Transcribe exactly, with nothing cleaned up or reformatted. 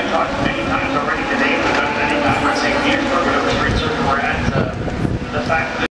talked many times already today, we've done it many times, I say, years, we're going to street circuit, we're at uh, the fact that